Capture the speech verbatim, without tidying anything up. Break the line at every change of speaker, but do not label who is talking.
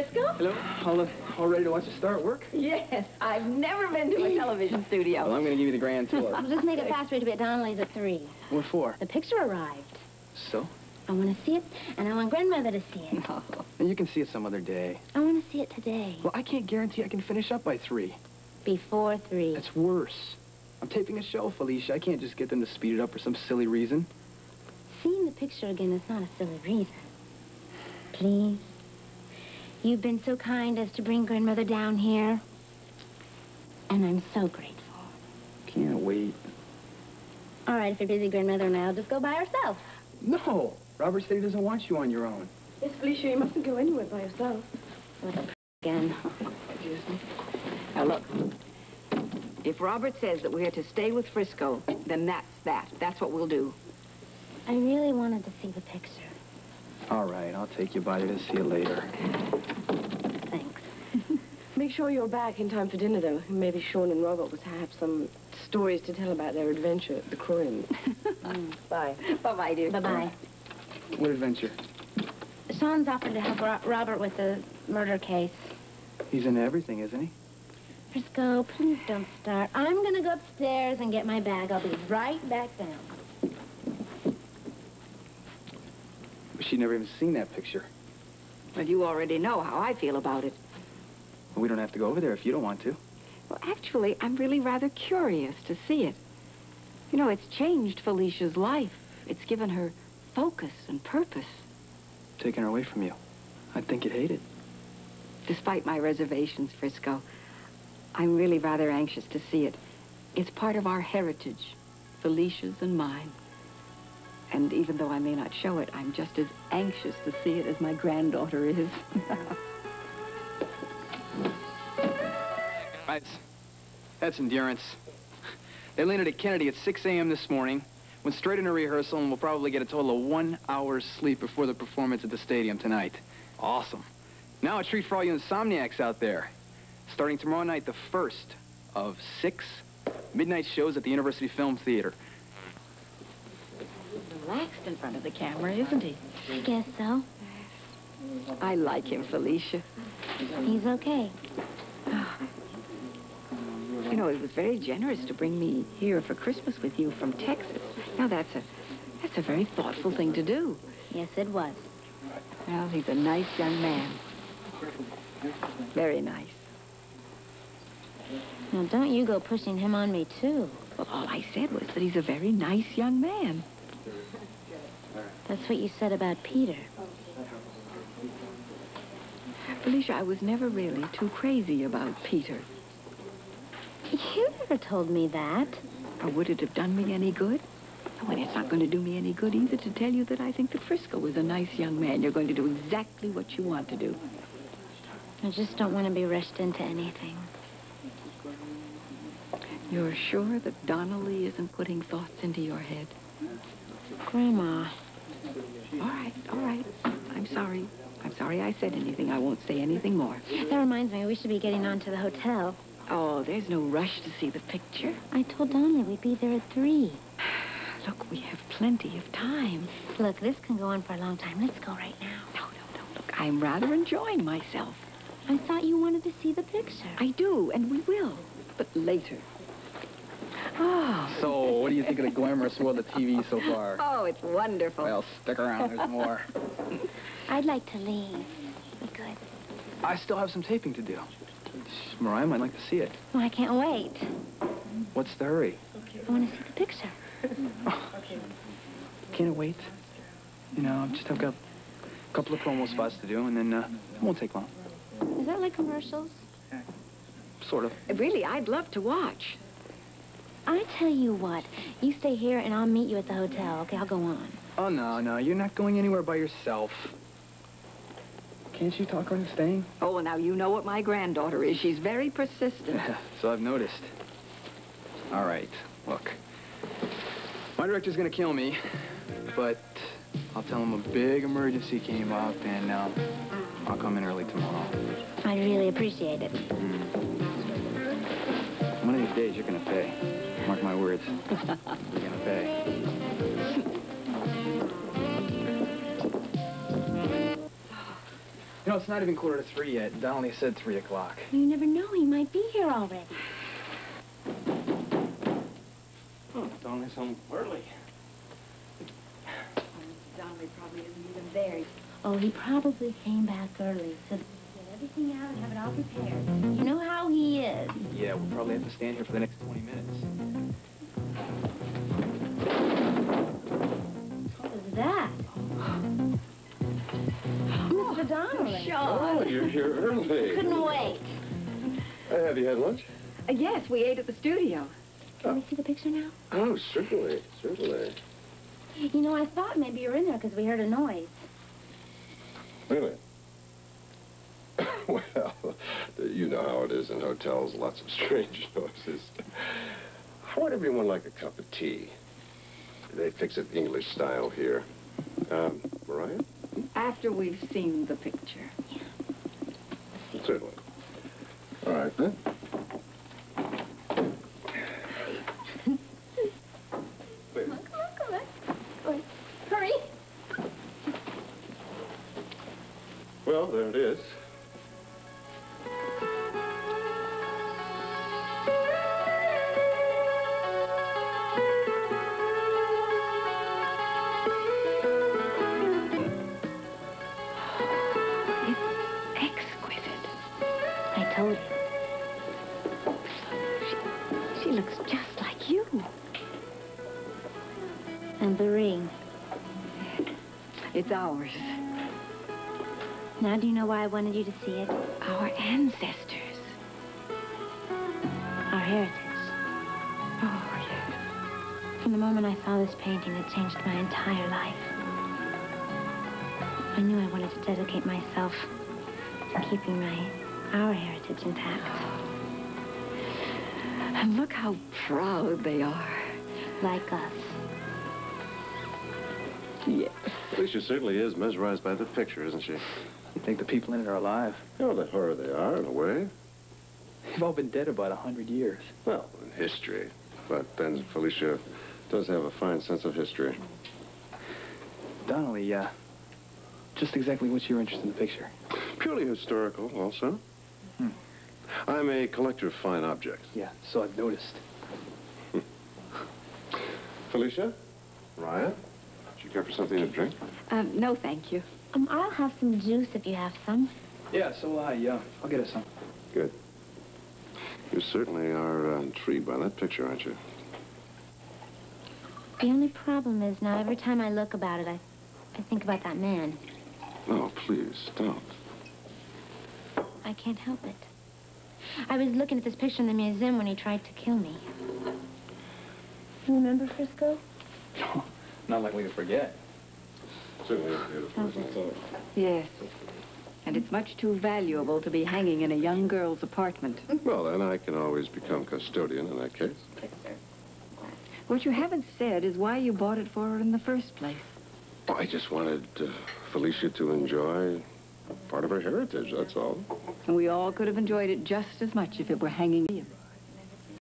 Frisco?
Hello. All, all ready to watch the star at work?
Yes. I've never been to a television studio.
Well, I'm going to give you the grand tour.
I'll just make it faster to be at Donnelly's at three.
What for?
The picture arrived.
So?
I want to see it, and I want Grandmother to see it.
No. And you can see it some other day.
I want to see it today.
Well, I can't guarantee I can finish up by three.
Before three.
That's worse. I'm taping a show, Felicia. I can't just get them to speed it up for some silly reason.
Seeing the picture again is not a silly reason. Please. You've been so kind as to bring Grandmother down here. And I'm so grateful.
Can't wait.
All right, if you're busy, Grandmother and I'll just go by ourselves.
No. Robert said he doesn't want you on your own.
Yes, Felicia, you mustn't go anywhere by yourself.
What a again.
Now, look. If Robert says that we're to stay with Frisco, then that's that. That's what we'll do.
I really wanted to see the picture.
All right, I'll take you by to see it later.
Thanks.
Make sure you're back in time for dinner, though. Maybe Sean and Robert will have some stories to tell about their adventure at the crime. mm. Bye. Bye-bye, dear.
Bye-bye.
What adventure?
Sean's offered to help Ro Robert with the murder case.
He's into everything, isn't he?
Frisco, please don't start. I'm gonna go upstairs and get my bag. I'll be right back down.
But she'd never even seen that picture.
Well, you already know how I feel about it.
Well, we don't have to go over there if you don't want to.
Well, actually, I'm really rather curious to see it. You know, it's changed Felicia's life. It's given her focus and purpose.
Taking her away from you. I think you'd hate it.
Despite my reservations, Frisco, I'm really rather anxious to see it. It's part of our heritage, Felicia's and mine. And even though I may not show it, I'm just as anxious to see it as my granddaughter is.
Guys, that's endurance. They landed at Kennedy at six A M this morning, went straight into rehearsal, and we'll probably get a total of one hour's sleep before the performance at the stadium tonight. Awesome. Now a treat for all you insomniacs out there. Starting tomorrow night, the first of six midnight shows at the University Film Theater.
Relaxed in front of the camera, isn't he?
I guess so.
I like him, Felicia.
He's okay.
You know, it was very generous to bring me here for Christmas with you from Texas. Now, that's a, that's a very thoughtful thing to do.
Yes, it was.
Well, he's a nice young man. Very nice.
Now, don't you go pushing him on me, too.
Well, all I said was that he's a very nice young man.
That's what you said about Peter.
Felicia, I was never really too crazy about Peter.
You never told me that.
Or would it have done me any good? Oh, and it's not going to do me any good either to tell you that I think that Frisco is a nice young man. You're going to do exactly what you want to do.
I just don't want to be rushed into anything.
You're sure that Donnelly isn't putting thoughts into your head?
Grandma.
All right, all right. I'm sorry. I'm sorry I said anything. I won't say anything more.
That reminds me, we should be getting on to the hotel.
Oh, there's no rush to see the picture.
I told Donnelly we'd be there at three.
Look, we have plenty of time.
Look, this can go on for a long time. Let's go right now.
No, no, no. Look, I'm rather enjoying myself.
I thought you wanted to see the picture.
I do, and we will. But later. Oh.
So, what do you think of the glamorous world of T V so far?
Oh, it's wonderful.
Well, stick around. There's more.
I'd like to leave. Be good.
I still have some taping to do. Mariah might like to see it.
Well, I can't wait.
What's the hurry?
I want to see the picture.
Oh, can't it wait? You know, I've just I've got a couple of promo spots to do, and then uh, it won't take long.
Is that like commercials?
Sort of.
Really, I'd love to watch.
I tell you what, you stay here and I'll meet you at the hotel. Okay, I'll go on.
Oh, no, no, you're not going anywhere by yourself. Can't you talk her into staying?
Oh, well, now you know what my granddaughter is. She's very persistent.
So I've noticed. All right, look. My director's gonna kill me, but I'll tell him a big emergency came up, and um, I'll come in early tomorrow.
I'd really appreciate it.
Mm. One of these days, you're gonna pay. Mark my words. You're gonna pay. You know, know, it's not even quarter to three yet. Donnelly said three o'clock.
You never know. He might be here already.
Oh, Donnelly's home early.
Donnelly probably isn't even there.
Oh, he probably came back early so that he could get everything out and have it all prepared. You know how he is.
Yeah, we'll probably have to stand here for the next twenty minutes.
What was that? Mister Donnelly.
Oh, you're here early.
Couldn't wait.
Uh, have you had lunch?
Uh, yes, we ate at the studio.
Can we see the picture now?
Oh, certainly, certainly.
You know, I thought maybe you were in there because we heard a noise.
Really? Well, you know how it is in hotels, lots of strange noises. How would everyone like a cup of tea? They fix it English style here. Um, Mariah?
After we've seen the picture.
Yeah.
Certainly. All right, then. Wait.
Come on, come on, come on. Go on. Hurry.
Well, there it is.
I told you.
She, she looks just like you.
And the ring.
It's ours.
Now, do you know why I wanted you to see it?
Our ancestors.
Our heritage.
Oh, yes.
From the moment I saw this painting, it changed my entire life. I knew I wanted to dedicate myself to keeping my, our heritage intact.
And look how proud they are.
Like us.
Yes.
Felicia certainly is mesmerized by the picture, isn't she?
You think the people in it are alive?
Oh, the horror they are, in a way.
They've all been dead about a hundred years.
Well, in history. But then Felicia does have a fine sense of history.
Donnelly, uh, just exactly what's your interest in the picture?
Purely historical, also.
Hmm.
I'm a collector of fine objects.
Yeah, so I've noticed.
Felicia? Ryan? Do you care for something to drink?
Um, no, thank you.
Um, I'll have some juice if you have some.
Yeah, so will I. Yeah, I'll get us some.
Good. You certainly are uh, intrigued by that picture, aren't you?
The only problem is now every time I look about it, I, I think about that man.
Oh, please, don't.
I can't help it. I was looking at this picture in the museum when he tried to kill me. You remember Frisco?
No, not likely to forget.
Certainly is beautiful, isn't it?
Yes. And it's much too valuable to be hanging in a young girl's apartment.
Well, then I can always become custodian in that case.
What you haven't said is why you bought it for her in the first place.
Oh, I just wanted uh, Felicia to enjoy part of her heritage, that's all.
And we all could have enjoyed it just as much if it were hanging here.